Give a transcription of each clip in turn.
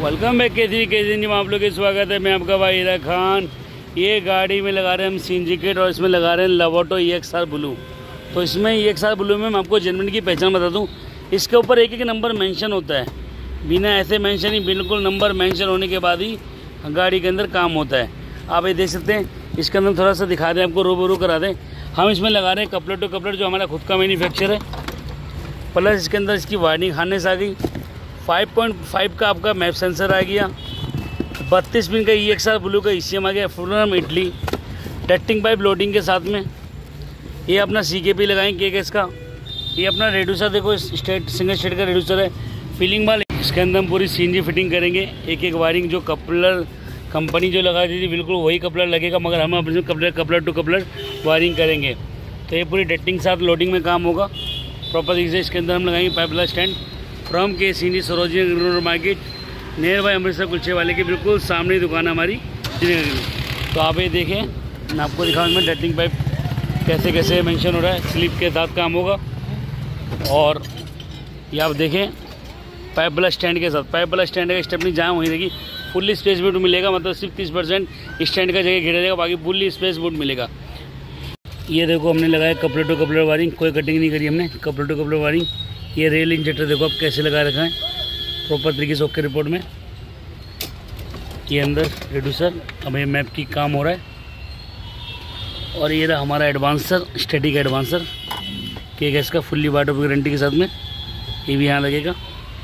Welcome back कैसी में आप लोग का स्वागत है। मैं आपका भाई हीरा खान। ये गाड़ी में लगा रहे हैं हम सिंडिकेट और इसमें लगा रहे हैं लवोटो EXR ब्लू। तो इसमें EXR ब्लू में मैं आपको जेनविन की पहचान बता दूं, इसके ऊपर एक एक नंबर मेंशन होता है। बिना ऐसे मेंशन ही बिल्कुल नंबर मेंशन होने के बाद ही गाड़ी के अंदर काम होता है। आप ये देख सकते हैं। इसके अंदर थोड़ा सा दिखा दें, आपको रूबरू करा दें। हम इसमें लगा रहे हैं कपलर टू कपलर, जो हमारा खुद का मैन्युफैक्चर है। प्लस इसके अंदर इसकी वायरिंग हार्नेस आ गई। 5.5 का आपका मैप सेंसर आ गया। 32 पिन का EXR ब्लू का ECM आ गया। Full Italy ducting pipe loading के साथ में। ये अपना CKP लगाएंगे केस का। ये अपना रेड्यूसर देखो, स्टेट सिंगल स्टेट का रेड्यूसर है। फीलिंग वाल इसके अंदर हम पूरी CNG फिटिंग करेंगे। एक एक वायरिंग जो कपलर कंपनी जो लगा दी थी बिल्कुल वही कपलर लगेगा, मगर हम अपने कपलर टू कपलर वायरिंग करेंगे। तो ये पूरी डक्टिंग के साथ लोडिंग में काम होगा प्रॉपर तरीके से। इसके अंदर हम लगाएंगे पाइप स्टैंड फ्रॉम के CNG Sarojini market nearby Amritsar कुलचे वाले के बिल्कुल सामने दुकान है हमारी। तो आप ये देखें, मैं आपको दिखाऊँ इसमें डक्टिंग पाइप कैसे कैसे मेंशन हो रहा है। स्लिप के साथ काम होगा। और ये आप देखें पाइप वाला स्टैंड के साथ, पाइप वाला स्टैंड का स्टेपनी जहाँ वहीं रहेगी। फुल्ली स्पेस बोर्ड मिलेगा, मतलब सिर्फ 30% स्टैंड का जगह घेरा रहेगा, बाकी फुल्ली स्पेस बोर्ड मिलेगा। ये देखो हमने लगाया कपलर टू कपलर वायरिंग, कोई कटिंग नहीं करी हमने, कपलर टू कपलर वायरिंग। ये रेल इंजेक्टर देखो आप कैसे लगा रखा है प्रॉपर तरीके से ओके रिपोर्ट में। ये अंदर रेड्यूसर, अब ये मैप की काम हो रहा है। और ये रहा हमारा एडवांसर, स्टैटिक एडवांसर के गैस का फुल्ली वाटर गारंटी के साथ में। ये भी यहाँ लगेगा।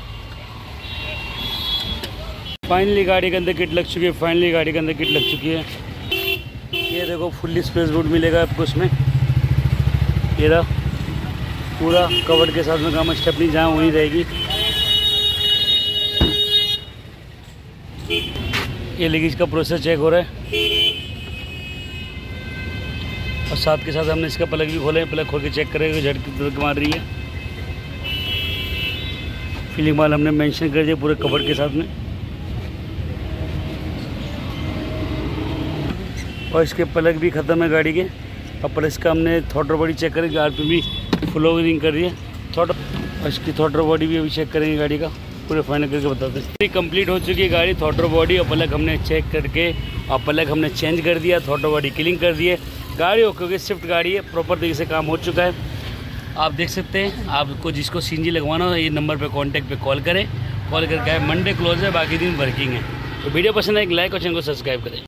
फाइनली गाड़ी के अंदर किट लग चुकी है। फाइनली गाड़ी के अंदर किट लग चुकी है। ये देखो फुल्ली स्पेस बोर्ड मिलेगा आपको इसमें। ये रहा पूरा कवर के साथ में काम, स्टेपनी जहाँ वहीं रहेगी। ये लीकेज का प्रोसेस चेक हो रहा है। और साथ के साथ हमने इसका प्लग भी खोला है। प्लग खोल के चेक करेंगे झटके मार रही है। फीलिंग वाल हमने मेंशन कर दिया पूरे कवर के साथ में। और इसके प्लग भी ख़त्म है गाड़ी के। और प्लस का हमने थ्रॉटल बॉडी चेक करेंगे, RPM भी फ्लोरिंग कर रही है थ्रॉटल। और इसकी थ्रॉटल बॉडी भी अभी चेक करेंगे गाड़ी का, पूरे फाइनल करके बताते हैं। कंप्लीट हो चुकी है गाड़ी। थ्रॉटल बॉडी और प्लग हमने चेक करके और प्लग हमने चेंज कर दिया, थ्रॉटल बॉडी क्लीन कर दी है। गाड़ी ओके क्योंकि स्विफ्ट गाड़ी है, प्रॉपर तरीके से काम हो चुका है। आप देख सकते हैं। आपको जिसको CNG लगवाना हो ये नंबर पर कॉन्टैक्ट पर कॉल करें। कॉल करके आए। मंडे क्लोज है, बाकी दिन वर्किंग है। तो वीडियो पसंद है एक लाइक और चैनल को सब्सक्राइब करें।